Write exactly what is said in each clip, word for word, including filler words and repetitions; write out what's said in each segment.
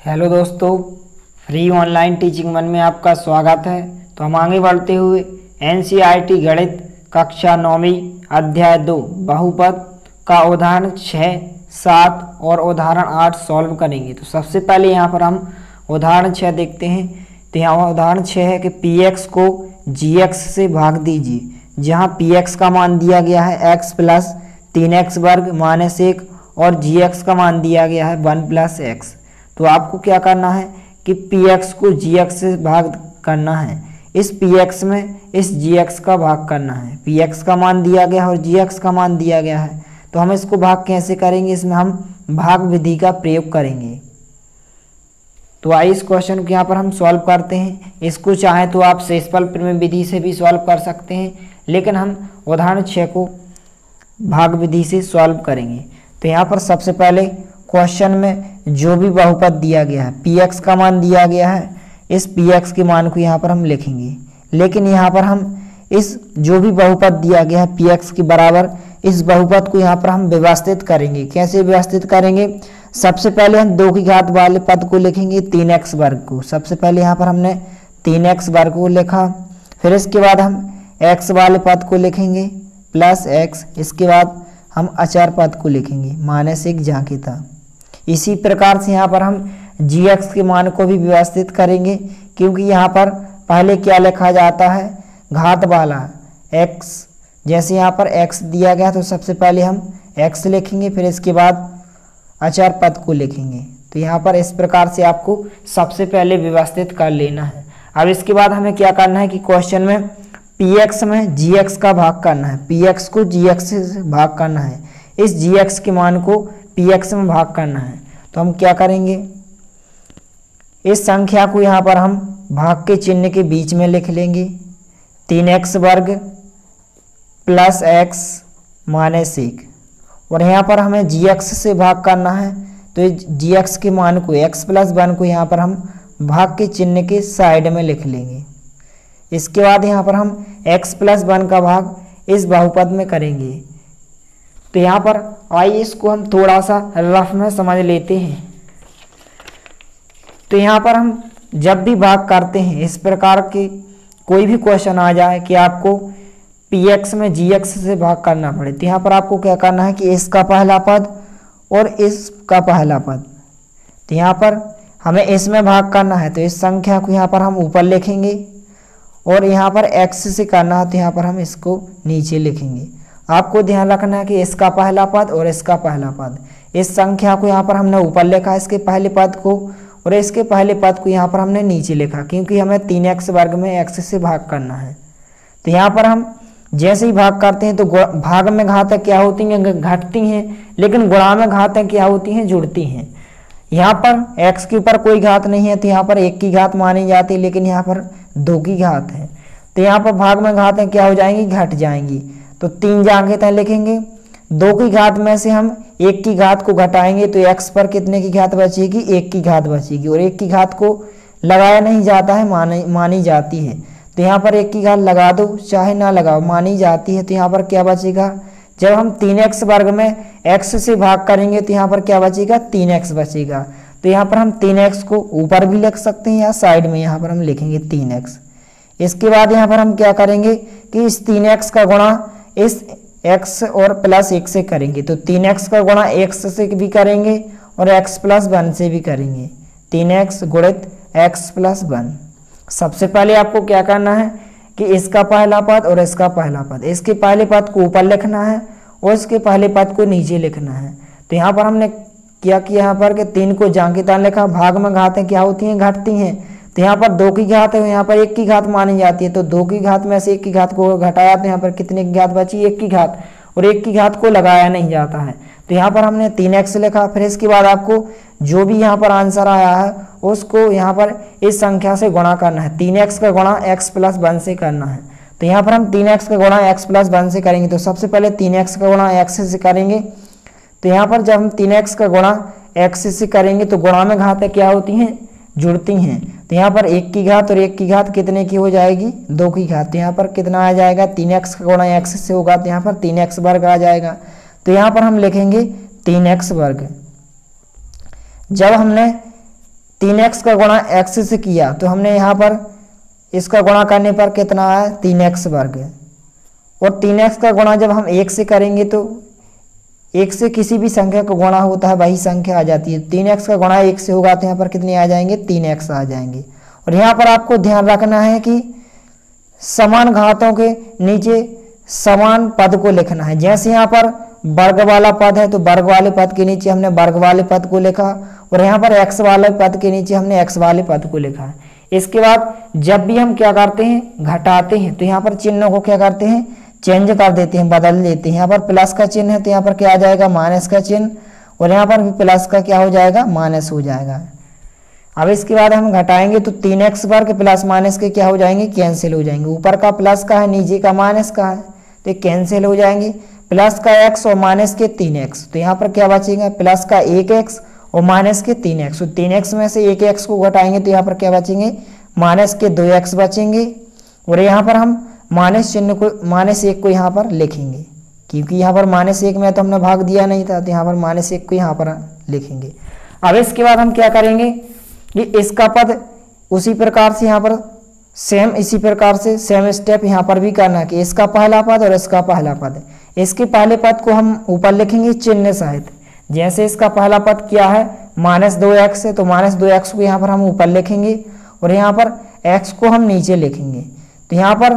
Hello दोस्तों, free online teaching one में आपका स्वागत है। तो हम आगे बढ़ते हुए एनसीईआरटी गणित कक्षा नौवीं अध्याय दो बहुपद का उदाहरण छः, सात और उदाहरण आठ सॉल्व करेंगे। तो सबसे पहले यहाँ पर हम उदाहरण छः देखते हैं। तो यहाँ उदाहरण छः है कि पी एक्स को जी एक्स से भाग दीजिए, जहाँ पी एक्स का मान दिया गया है एक्स प्लस तीन एक्स वर्ग माइनस एक और जी एक्स का मान दिया गया है वन प्लस एक्स। तो आपको क्या करना है कि पी एक्स को जी एक्स से भाग करना है। इस पी एक्स में इस जी एक्स का भाग करना है। पी एक्स का मान दिया गया है और जी एक्स का मान दिया गया है। तो हम इसको भाग कैसे करेंगे? इसमें हम भाग विधि का प्रयोग करेंगे। तो आइए इस क्वेश्चन को यहाँ पर हम सॉल्व करते हैं। इसको चाहे तो आप शेषफल प्रमेय विधि से भी सॉल्व कर सकते हैं, लेकिन हम उदाहरण छः को भाग विधि से सॉल्व करेंगे। तो यहाँ पर सबसे पहले क्वेश्चन में जो भी बहुपद दिया गया है, पी एक्स का मान दिया गया है, इस पी एक्स के मान को यहाँ पर हम लिखेंगे। लेकिन यहाँ पर हम इस जो भी बहुपद दिया गया है पी एक्स के बराबर, इस बहुपद को यहाँ पर हम व्यवस्थित करेंगे। कैसे व्यवस्थित करेंगे? सबसे पहले हम दो की घात वाले पद को लिखेंगे तीन एक्स वर्ग को। सबसे पहले यहाँ पर हमने तीन एक्स वर्ग को लिखा, फिर इसके बाद हम एक्स वाले पद को लिखेंगे प्लस एक्स, इसके बाद हम अचर पद को लिखेंगे माइनस एक जहाँ की था। इसी प्रकार से यहाँ पर हम जी एक्स के मान को भी व्यवस्थित करेंगे, क्योंकि यहाँ पर पहले क्या लिखा जाता है? घात वाला x। जैसे यहाँ पर x दिया गया तो सबसे पहले हम x लिखेंगे, फिर इसके बाद अचर पद को लिखेंगे। तो यहाँ पर इस प्रकार से आपको सबसे पहले व्यवस्थित कर लेना है। अब इसके बाद हमें क्या करना है कि क्वेश्चन में पी एक्स में जी एक्स का भाग करना है। पी एक्स को जी एक्स से भाग करना है। इस जी एक्स के मान को पी एक्स में भाग करना है। तो हम क्या करेंगे? इस संख्या को यहाँ पर हम भाग के चिन्ह के बीच में लिख लेंगे, तीन एक्स वर्ग प्लस एक्स माइनस एक। और यहाँ पर हमें जी एक्स से भाग करना है, तो जी एक्स के मान को एक्स प्लस वन को यहाँ पर हम भाग के चिन्ह के साइड में लिख लेंगे। इसके बाद यहाँ पर हम x प्लस वन का भाग इस बहुपद में करेंगे। तो यहाँ पर आइए इसको हम थोड़ा सा रफ में समझ लेते हैं। तो यहाँ पर हम जब भी भाग करते हैं, इस प्रकार के कोई भी क्वेश्चन आ जाए कि आपको पी एक्स में जी एक्स से भाग करना पड़े, तो यहाँ पर आपको क्या करना है कि इसका पहला पद और इसका पहला पद, तो यहाँ पर हमें इसमें भाग करना है। तो इस संख्या को यहाँ पर हम ऊपर लिखेंगे और यहाँ पर x से करना है, तो यहाँ पर हम इसको नीचे लिखेंगे। आपको ध्यान रखना है कि इसका पहला पद और इसका पहला पद, इस संख्या को यहाँ पर हमने ऊपर लिखा इसके पहले पद को, और इसके पहले पद को यहाँ पर हमने नीचे लिखा, क्योंकि हमें तीन एक्स वर्ग में x से भाग करना है। तो यहाँ पर हम जैसे ही भाग करते हैं तो भाग में घातें क्या होती हैं? घटती हैं, लेकिन गुणा में घातें क्या होती हैं? जुड़ती हैं। यहाँ पर x के ऊपर कोई घात नहीं है, तो यहाँ पर एक की घात मानी जाती है, लेकिन यहाँ पर दो की घात है। तो यहाँ पर भाग में घातें क्या हो जाएंगी? घट जाएंगी। तो तीन जगह लिखेंगे, दो की घात में से हम एक की घात को घटाएंगे तो x पर कितने की घात बचेगी? एक की घात बचेगी। और एक की घात को लगाया नहीं जाता है, मानी मानी जाती है। तो यहाँ पर एक की घात लगा दो चाहे ना लगाओ, मानी जाती है। तो यहाँ पर क्या बचेगा? जब हम तीन एक्स वर्ग में x से भाग करेंगे तो यहाँ पर क्या बचेगा? तीन एक्स बचेगा। तो यहाँ पर हम तीन एक्स को ऊपर भी लिख सकते हैं या साइड में यहाँ पर हम लिखेंगे तीन एक्स। इसके बाद यहाँ पर हम क्या करेंगे कि इस तीन एक्स का गुणा इस x और प्लस एक से करेंगे। तो तीन एक्स का गुणा x से भी करेंगे और x प्लस वन से भी करेंगे। तीन एक्स गुणित x प्लस वन। सबसे पहले आपको क्या करना है कि इसका पहला पद और इसका पहला पद, इसके पहले पद को ऊपर लिखना है और इसके पहले पद को नीचे लिखना है। तो यहाँ पर हमने क्या किया? यहाँ पर कि तीन को जहाँ की तहाँ लिखा। भाग में घातें क्या होती हैं? घटती हैं। तो यहाँ पर दो की घात है, यहाँ पर एक की घात मानी जाती है। तो दो की घात में से एक की घात को घटाया तो यहाँ पर कितने की घात बची? एक की घात। और एक की घात को लगाया नहीं जाता है। तो यहाँ पर हमने तीन एक्स लिखा। फिर इसके बाद आपको जो भी यहाँ पर आंसर आया है उसको यहाँ पर इस संख्या से गुणा करना है। तीन एक्स का गुणा एक्स प्लस वन से करना है। तो यहाँ पर हम तीन एक्स का गुणा एक्स प्लस वन से करेंगे। तो सबसे पहले तीन एक्स का गुणा एक्स से करेंगे। तो यहाँ पर जब हम तीन एक्स का गुणा एक्स से करेंगे तो गुणा में घातें क्या होती हैं? जुड़ती हैं। तो यहाँ पर एक की घात और एक की घात कितने की हो जाएगी? दो की घात। तो यहाँ पर कितना आ जाएगा? तीन एक्स का गुणा एक्स से होगा तो यहाँ पर तीन एक्स वर्ग आ जाएगा। तो यहाँ पर हम लिखेंगे तीन एक्स वर्ग। जब हमने तीन एक्स का गुणा एक्स से किया तो हमने यहाँ पर इसका गुणा करने पर कितना आया, तीन एक्स वर्ग। और तीन एक्स का गुणा जब हम एक से करेंगे तो एक से किसी भी संख्या का गुणा होता है वही संख्या आ जाती है। तीन एक्स का गुणा एक से होगा तो यहाँ पर कितने आ जाएंगे, तीन एक्स आ जाएंगे। और यहाँ पर आपको ध्यान रखना है कि समान घातों के नीचे समान पद को लिखना है। जैसे यहाँ पर वर्ग वाला पद है तो वर्ग वाले पद के नीचे हमने वर्ग वाले पद को लिखा, और यहाँ पर एक्स वाले पद के नीचे हमने एक्स वाले पद को लिखा है। इसके बाद जब भी हम क्या करते हैं, घटाते हैं, तो यहाँ पर चिन्हों को क्या करते हैं, चेंज कर देते हैं, बदल देते हैं। यहाँ पर प्लस का चिन्ह है तो यहाँ पर क्या आ जाएगा, माइनस का चिन्ह, और यहाँ पर भी प्लस का क्या हो जाएगा, माइनस हो जाएगा। अब इसके बाद हम घटाएंगे तो तीन एक्स वर्ग प्लस माइनस के क्या हो जाएंगे, कैंसिल हो जाएंगे। ऊपर का प्लस का है, नीचे का माइनस का है, तो कैंसिल हो जाएंगे। प्लस का एक्स और माइनस के तीन एक्स, तो यहाँ पर क्या बचेगा, प्लस का एक एक्स और माइनस के तीन एक्स। तो तीन एक्स में से एक एक्स को घटाएंगे तो यहाँ पर क्या बचेंगे, माइनस के दो एक्स बचेंगे। और यहाँ पर हम माइनस चिन्ह को, माइनस एक को यहाँ पर लिखेंगे, क्योंकि यहाँ पर माइनस एक में तो हमने भाग दिया नहीं था, तो यहाँ पर माइनस एक को यहाँ पर लिखेंगे। अब इसके बाद हम क्या करेंगे कि इसका पद उसी प्रकार से यहाँ पर सेम इसी प्रकार से सेम स्टेप यहाँ पर भी करना कि इसका पहला पद और इसका पहला पद, इसके पहले पद को हम ऊपर लिखेंगे चिन्ह सहित। जैसे इसका पहला पद क्या है, माइनस दो एक्स है, तो माइनस दो एक्स को यहाँ पर हम ऊपर लिखेंगे और यहाँ पर एक्स को हम नीचे लिखेंगे। तो यहाँ पर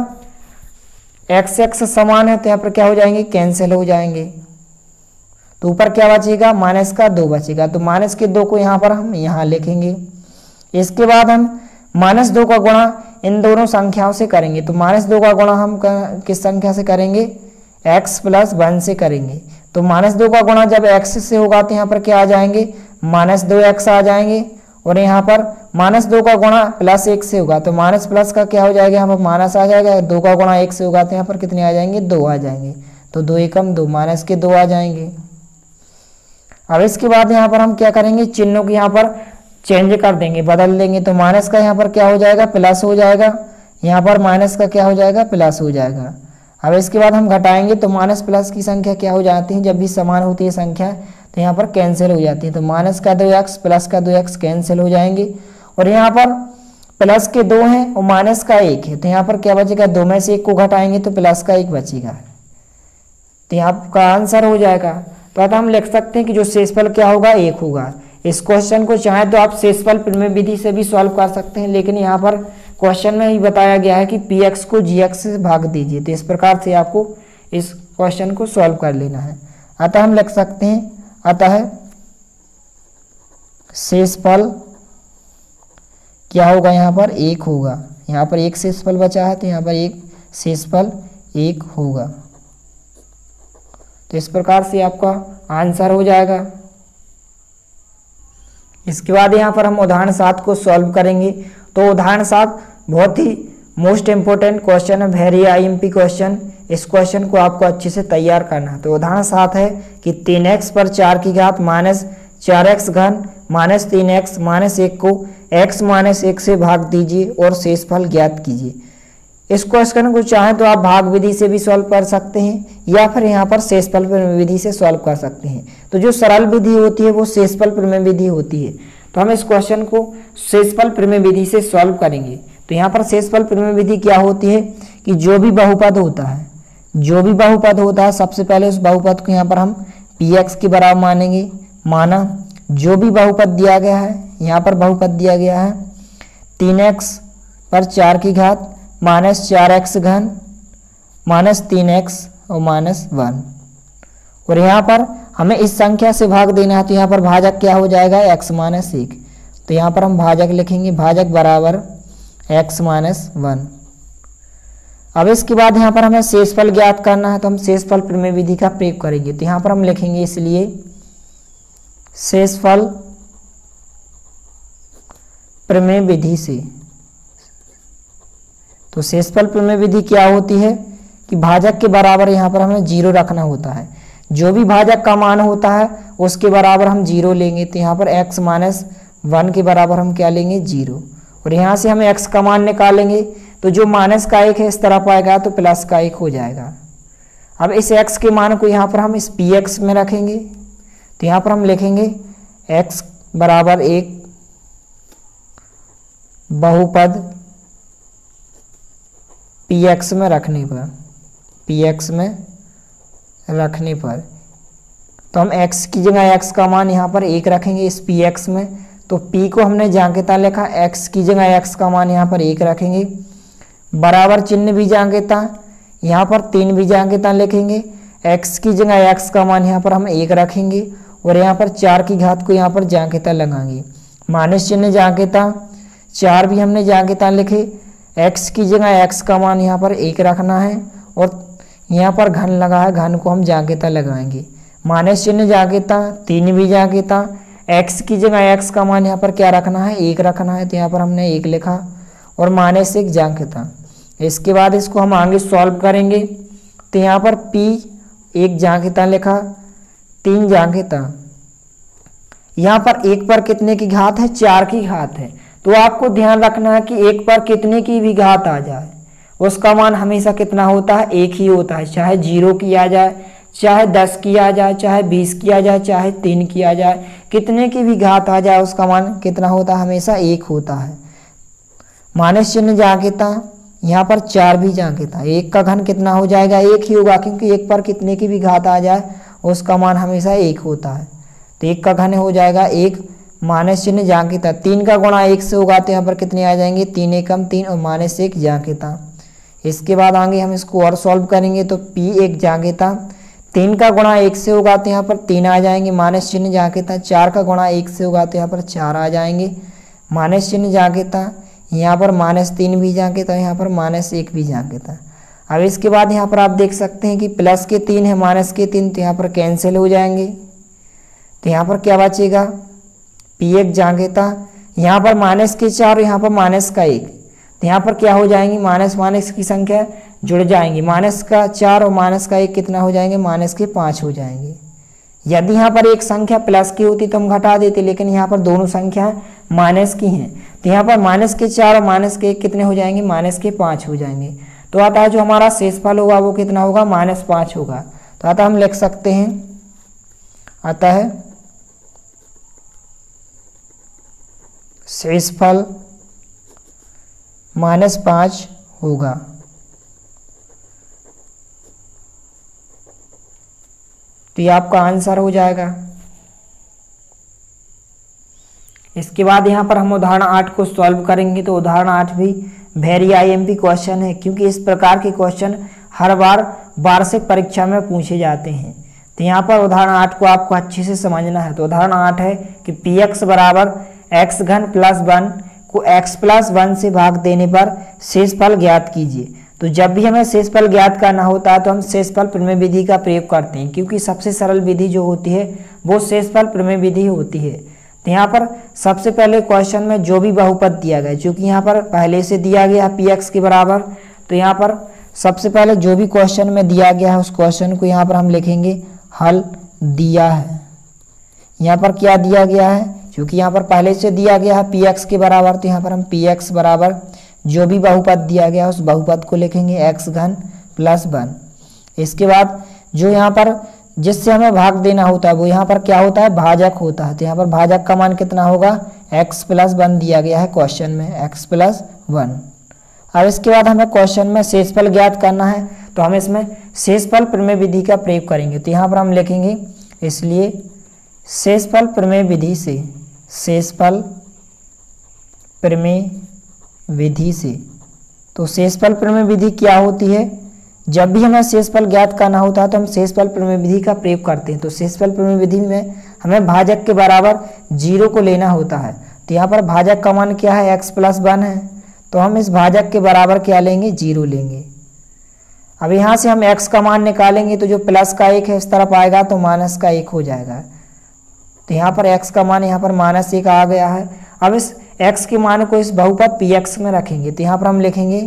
एक्स एक्स समान है तो यहाँ पर क्या हो जाएंगे, कैंसिल हो जाएंगे। तो ऊपर क्या बचेगा, माइनस का दो बचेगा, तो माइनस के दो को यहाँ पर हम यहाँ लिखेंगे। इसके बाद हम माइनस दो का गुणा इन दोनों संख्याओं से करेंगे। तो माइनस दो का गुणा हम किस संख्या से करेंगे, एक्स प्लस वन से करेंगे। तो माइनस दो का गुणा जब एक्स से होगा तो यहाँ पर क्या आ जाएंगे, माइनस दो एक्स आ जाएंगे। और यहाँ पर माइनस दो का गुणा प्लस एक से होगा तो माइनस प्लस का क्या हो जाएगा, यहाँ पर माइनस आ जाएगा। दो का गुणा एक से होगा तो यहाँ पर कितने आ जाएंगे, दो आ जाएंगे। तो दो एकम दो, माइनस के दो आ जाएंगे। अब इसके बाद यहाँ पर हम क्या करेंगे, चिन्हों को यहाँ पर चेंज कर देंगे, बदल देंगे। तो माइनस का यहाँ पर क्या हो जाएगा, प्लस हो जाएगा। यहाँ पर माइनस का क्या हो जाएगा, प्लस हो जाएगा। अब इसके बाद हम घटाएंगे तो माइनस प्लस की संख्या क्या हो जाती है, जब भी समान होती है संख्या तो यहाँ पर कैंसिल हो जाती है। तो माइनस का दो एक्स प्लस का दो एक्स कैंसिल हो जाएंगे। और यहाँ पर प्लस के दो हैं और माइनस का एक है, तो यहाँ पर क्या बचेगा, दो में से एक को घटाएंगे तो प्लस का एक बचेगा। तो यहाँ का आंसर हो जाएगा। तो अतः हम लिख सकते हैं कि जो शेषफल क्या होगा, एक होगा। इस क्वेश्चन को चाहे तो आप शेषफल प्रमेय विधि से भी सॉल्व कर सकते हैं, लेकिन यहाँ पर क्वेश्चन में ही बताया गया है कि पी एक्स को जी एक्स से भाग दीजिए। तो इस प्रकार से आपको इस क्वेश्चन को सॉल्व कर लेना है। अतः हम लिख सकते हैं, अतः शेषफल क्या होगा, यहाँ पर एक होगा। यहाँ पर एक शेषफल बचा है तो यहाँ पर एक शेषफल एक होगा। तो इस प्रकार से आपका आंसर हो जाएगा। इसके बाद यहाँ पर हम उदाहरण सात को सॉल्व करेंगे। तो उदाहरण सात बहुत ही मोस्ट इम्पोर्टेंट क्वेश्चन है, very I M P question. इस क्वेश्चन को आपको अच्छे से तैयार करना है। तो उदाहरण सात है कि तीन एक्स पर चार की घात माइनस चार एक्स घन माइनस तीन एक्स माइनस एक को एक्स माइनस एक से भाग दीजिए और शेषफल ज्ञात कीजिए। इस क्वेश्चन को चाहे तो आप भाग विधि से भी सॉल्व कर सकते हैं या फिर यहाँ पर शेषफल प्रमेय विधि से सॉल्व कर सकते हैं। तो जो सरल विधि होती है वो शेषफल प्रमेय विधि होती है। तो हम इस क्वेश्चन को शेषफल प्रमेय विधि से सॉल्व करेंगे। तो यहाँ पर शेषफल प्रमेय विधि क्या होती है कि जो भी बहुपद होता है, जो भी बहुपद होता है सबसे पहले उस बहुपद को यहाँ पर हम पी एक्स के बराबर मानेंगे। माना जो भी बहुपद दिया गया है, यहाँ पर बहुपद दिया गया है तीन एक्स पर चार की घात माइनस चार एक्स घन माइनस तीन एक्स और माइनस वन। और यहाँ पर हमें इस संख्या से भाग देना है तो यहाँ पर भाजक क्या हो जाएगा, एक्स माइनस एक। तो यहाँ पर हम भाजक लिखेंगे, भाजक बराबर एक्स माइनस वन। अब इसके बाद यहाँ पर हमें शेषफल ज्ञात करना है तो हम शेषफल प्रमेय विधि का प्रयोग करेंगे। तो यहाँ पर हम लिखेंगे इसलिए शेषफल प्रमेय विधि से। तो शेषफल प्रमेय विधि क्या होती है कि भाजक के बराबर यहाँ पर हमें जीरो रखना होता है। जो भी भाजक का मान होता है उसके बराबर हम जीरो लेंगे। तो यहाँ पर x माइनस वन के बराबर हम क्या लेंगे, जीरो। और यहाँ से हम x का मान निकालेंगे तो जो माइनस का एक है इस तरफ आएगा तो प्लस का एक हो जाएगा। अब इस x के मान को यहाँ पर हम इस पी एक्स में रखेंगे। तो यहाँ पर हम लिखेंगे x बराबर एक बहुपद पी एक्स में रखने पर पी एक्स में रखने पर तो हम x की जगह x का मान यहाँ पर एक रखेंगे इस पी एक्स में। तो p को हमने जहाँ के तहाँ लिखा, x की जगह x का मान यहाँ पर एक रखेंगे, बराबर चिन्ह भी जहाँ के तहाँ, यहाँ पर तीन भी जहाँ के तहाँ लिखेंगे। x की जगह x का मान यहाँ पर हम एक रखेंगे और यहाँ पर चार की घात को यहाँ पर जहाँ के तहाँ लगाएंगे, माइनस चिन्ह जहाँ के तहाँ, चार भी हमने जहाँ के तहाँ लिखे। x की जगह x का मान यहाँ पर एक रखना है और यहाँ पर घन लगा है, घन को हम जहाँ के तहाँ लगाएंगे, माइनस चिन्ह जहाँ के तहाँ, तीन भी जहाँ के तहाँ। x की जगह x का मान यहाँ पर क्या रखना है, एक रखना है, तो यहाँ पर हमने एक लिखा और माइनस एक जहाँ के तहाँ। इसके बाद इसको हम आगे सॉल्व करेंगे तो यहाँ पर p एक जहाँ के तहाँ लिखा, तीन जहाँ के तहाँ। यहाँ पर एक पर कितने की घात है, चार की घात है। तो आपको ध्यान रखना है कि एक पर कितने की भी घात आ जाए उसका मान हमेशा कितना होता है, एक ही होता है। चाहे जीरो की आ जाए, चाहे दस की आ जाए, चाहे बीस की आ जाए, चाहे तीन की आ जाए, कितने की भी घात आ जाए उसका मान कितना होता है, हमेशा एक होता है। माइनस चिन्ह जहाँ के तहाँ, यहाँ पर चार भी जहाँ के तहाँ, एक का घन कितना हो जाएगा, एक ही होगा, क्योंकि एक पर कितने की भी घात आ जाए उसका मान हमेशा एक होता है। तो एक का घन हो जाएगा एक, माइनस चिन्ह जहाँ के तहाँ, तीन का गुणा एक से होगा तो यहाँ पर कितने आ जाएंगे, तीन एकम तीन और माइनस एक जहाँ के तहाँ। इसके बाद आगे हम इसको और सॉल्व करेंगे तो p एक जहाँ के तहाँ, तीन का गुणा एक से होगा तो यहाँ पर तीन आ जाएंगे, माइनस चिन्ह जहाँ के तहाँ, चार का गुणा एक से होगा तो यहाँ पर चार आ जाएंगे, माइनस चिन्ह जहाँ के तहाँ, यहाँ पर माइनस तीन भी जहाँ के तहाँ, यहाँ पर माइनस एक भी जहाँ के तहाँ। अब इसके बाद यहाँ पर आप देख सकते हैं कि प्लस के तीन है, माइनस के तीन, तो यहाँ पर कैंसिल हो जाएंगे। तो यहाँ पर क्या बचेगा, पी एक जहाँ के तहाँ, यहाँ पर माइनस के चार, यहाँ पर माइनस का एक, तो यहाँ पर क्या हो जाएंगी, माइनस माइनस की संख्या जुड़ जाएंगी, माइनस का चार और माइनस का एक कितना हो जाएंगे, माइनस के पाँच हो जाएंगे। यदि यहाँ पर एक संख्या प्लस की होती तो हम घटा देते, लेकिन यहाँ पर दोनों संख्या माइनस की हैं, तो यहाँ पर माइनस के चार और माइनस के एक कितने हो जाएंगे, माइनस के पाँच हो जाएंगे। तो आता है जो हमारा शेषफल होगा वो कितना होगा, माइनस पाँच होगा। तो आता हम लिख सकते हैं, आता है शेषफल माइनस पाँच होगा। तो ये आपका आंसर हो जाएगा। इसके बाद यहाँ पर हम उदाहरण आठ को सॉल्व करेंगे। तो उदाहरण आठ भी वेरी आईएमपी क्वेश्चन है, क्योंकि इस प्रकार के क्वेश्चन हर बार वार्षिक परीक्षा में पूछे जाते हैं। तो यहाँ पर उदाहरण आठ को आपको अच्छे से समझना है। तो उदाहरण आठ है कि पी एक्स बराबर एक्स घन प्लस वन को x प्लस वन से भाग देने पर शेषफल ज्ञात कीजिए। तो जब भी हमें शेषफल ज्ञात करना होता है तो हम शेषफल प्रमेय विधि का प्रयोग करते हैं, क्योंकि सबसे सरल विधि जो होती है वो शेषफल प्रमेय विधि होती है। तो यहाँ पर सबसे पहले क्वेश्चन में जो भी बहुपद दिया गया, चूँकि यहाँ पर पहले से दिया गया पी एक्स के बराबर, तो यहाँ पर सबसे पहले जो भी क्वेश्चन में दिया गया है उस क्वेश्चन को यहाँ पर हम लिखेंगे हल दिया है। यहाँ पर क्या दिया गया है, क्योंकि यहाँ पर पहले से दिया गया है पी एक्स के बराबर, तो यहाँ पर हम पी एक्स बराबर जो भी बहुपद दिया गया उस बहुपद को लिखेंगे एक्स घन प्लस वन। इसके बाद जो यहाँ पर जिससे हमें भाग देना होता है वो यहाँ पर क्या होता है, भाजक होता है। तो यहाँ पर भाजक का मान कितना होगा, एक्स प्लस वन दिया गया है क्वेश्चन में, एक्स प्लस वन। अब इसके बाद हमें क्वेश्चन में शेषफल ज्ञात करना है, तो हम इसमें शेषफल प्रमेय विधि का प्रयोग करेंगे। तो यहाँ पर हम लिखेंगे इसलिए शेषफल प्रमेय विधि से, शेषफल प्रमेय विधि से। तो शेषफल प्रमेय विधि क्या होती है, जब भी हमें शेषफल ज्ञात करना होता है तो हम शेषफल प्रमेय विधि का प्रयोग करते हैं। तो शेषफल प्रमेय विधि में हमें भाजक के बराबर जीरो को लेना होता है। तो यहाँ पर भाजक का मान क्या है, एक्स प्लस वन है, तो हम इस भाजक के बराबर क्या लेंगे, जीरो लेंगे। अब यहाँ से हम एक्स का मान निकालेंगे तो जो प्लस का एक है इस तरफ आएगा तो माइनस का एक हो जाएगा। तो यहाँ पर x का मान यहाँ पर माइनस एक आ गया है। अब इस x के मान को इस बहुपद पी एक्स में रखेंगे। तो यहाँ पर हम लिखेंगे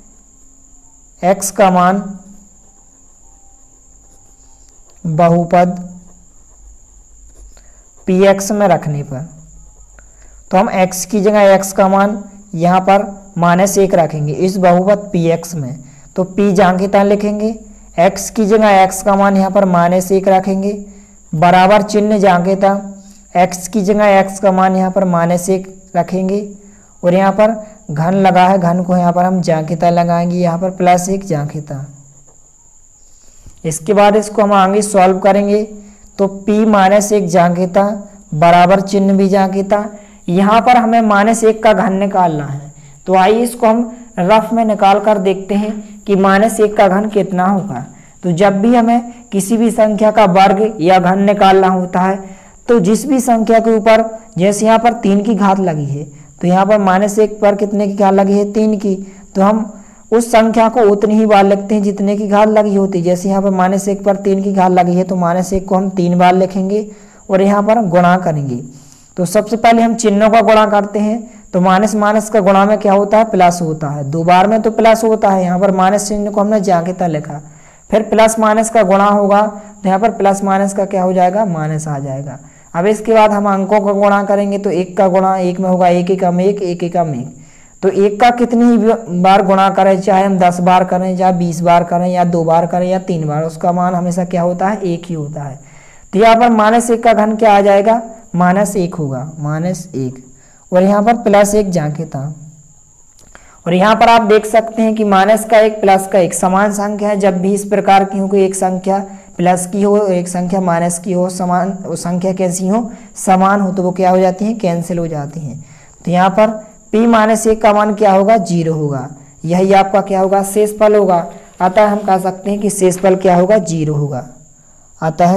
x का मान बहुपद पी एक्स में रखने पर, तो हम x की जगह x का मान यहाँ पर माइनस एक रखेंगे इस बहुपद पी एक्स में। तो p जहाँ की तरह लिखेंगे, x की जगह x का मान यहाँ पर माइनस एक रखेंगे, बराबर चिन्ह जहाँ के था x की जगह x का मान यहाँ पर माइनस एक रखेंगे और यहाँ पर घन लगा है, घन को यहाँ पर हम जांघिता लगाएंगे, यहाँ पर प्लस एक जांघिता। इसके बाद इसको हम आगे सॉल्व करेंगे तो p माइनस एक जांघिता बराबर चिन्ह भी जांघिता। यहाँ पर हमें माइनस एक का घन निकालना है, तो आइए इसको हम रफ में निकाल कर देखते हैं कि माइनस एक का घन कितना होगा। तो जब भी हमें किसी भी संख्या का वर्ग या घन निकालना होता है तो जिस भी संख्या के ऊपर, जैसे यहाँ पर तीन की घात लगी है तो यहाँ पर माइनस एक पर कितने की घात लगी है, तीन की, तो हम उस संख्या को उतनी ही बार लिखते हैं जितने की घात लगी होती है। जैसे यहाँ पर माइनस एक पर तीन की घात लगी है तो माइनस एक को हम तीन बार लिखेंगे और यहाँ पर गुणा करेंगे। तो सबसे पहले हम चिन्हों का गुणा करते हैं, तो माइनस माइनस का गुणा में क्या होता है, प्लस होता है। दो बार में तो प्लस होता है, यहाँ पर माइनस चिन्ह को हमने जांघिता लिखा, फिर प्लस माइनस का गुणा होगा तो यहाँ पर प्लस माइनस का क्या हो जाएगा, माइनस आ जाएगा। अब इसके बाद हम अंकों का गुणा करेंगे, तो एक का गुणा एक में होगा, एक एकम एक, एक एकम एक। तो एक का कितनी ही बार गुणा करें, चाहे हम दस बार करें, चाहे बीस बार करें, या दो बार करें, या तीन बार, उसका मान हमेशा क्या होता है, एक ही होता है। तो यहाँ पर माइनस एक का घन क्या आ जाएगा, माइनस एक होगा, माइनस एक, और यहाँ पर प्लस एक जांघिता। और यहाँ पर आप देख सकते हैं कि माइनस का एक प्लस का एक समान संख्या है। जब भी इस प्रकार की हो कि एक संख्या प्लस की हो, एक संख्या माइनस की हो, समान संख्या कैसी हो, समान हो, तो वो क्या हो जाती है, कैंसिल हो जाती हैं। तो यहाँ पर p माइनस एक का मान क्या होगा, जीरो होगा। यही आपका क्या होगा, शेषफल होगा। अतः हम कह सकते हैं कि शेषफल क्या होगा, जीरो होगा। अतः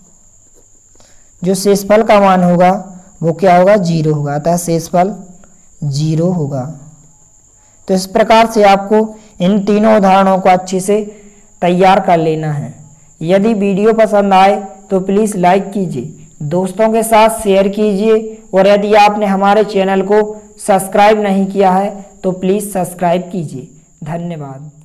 जो शेषफल का मान होगा वो क्या होगा, जीरो होगा। अतः शेषफल जीरो होगा। तो इस प्रकार से आपको इन तीनों उदाहरणों को अच्छे से तैयार कर लेना है। यदि वीडियो पसंद आए तो प्लीज़ लाइक कीजिए, दोस्तों के साथ शेयर कीजिए, और यदि आपने हमारे चैनल को सब्सक्राइब नहीं किया है तो प्लीज़ सब्सक्राइब कीजिए। धन्यवाद।